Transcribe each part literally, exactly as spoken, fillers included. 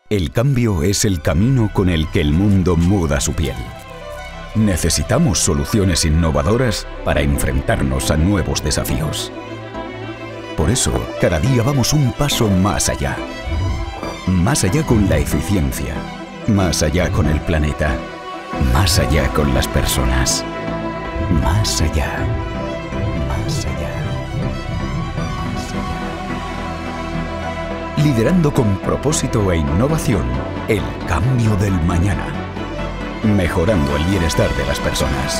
El cambio es el camino con el que el mundo muda su piel. Necesitamos soluciones innovadoras para enfrentarnos a nuevos desafíos. Por eso, cada día vamos un paso más allá. Más allá con la eficiencia, más allá con el planeta, más allá con las personas, más allá, más allá, más allá. Liderando con propósito e innovación el cambio del mañana, mejorando el bienestar de las personas.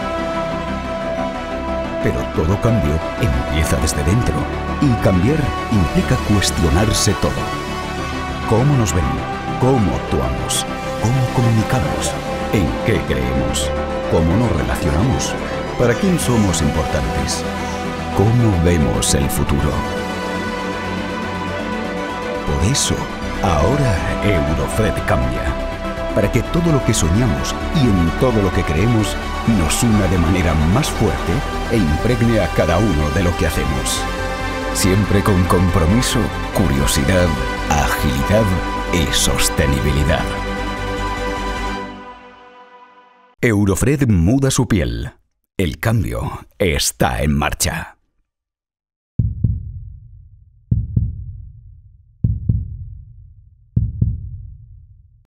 Pero todo cambio empieza desde dentro y cambiar implica cuestionarse todo. ¿Cómo nos ven? ¿Cómo actuamos? ¿Cómo comunicamos? ¿En qué creemos? ¿Cómo nos relacionamos? ¿Para quién somos importantes? ¿Cómo vemos el futuro? Por eso, ahora Eurofred cambia, para que todo lo que soñamos y en todo lo que creemos nos una de manera más fuerte e impregne a cada uno de lo que hacemos. Siempre con compromiso, curiosidad, agilidad y sostenibilidad. Eurofred muda su piel. El cambio está en marcha.